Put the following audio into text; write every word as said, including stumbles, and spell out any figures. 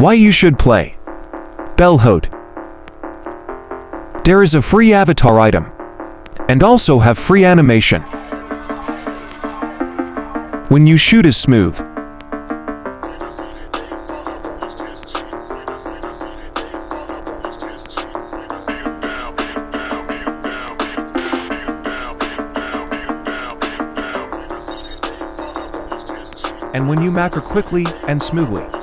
Why you should play Balligusapoyt. There is a free avatar item, and also have free animation. When you shoot is smooth. And when you macro quickly and smoothly.